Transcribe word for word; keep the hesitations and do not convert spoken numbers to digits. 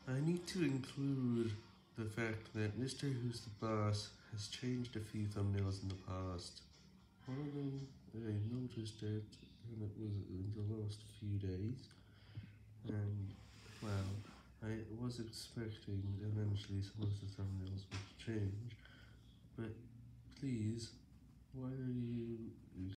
I need to include the fact that Mister Who's the Boss has changed a few thumbnails in the past. One of them, I noticed it, and it was in the last few days, and, well, I was expecting eventually some of the thumbnails would change, but please, why are you